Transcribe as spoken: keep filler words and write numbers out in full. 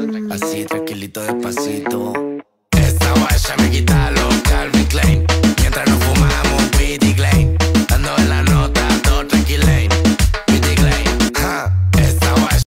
Así tranquilito despacito. Esa guaya me quita lo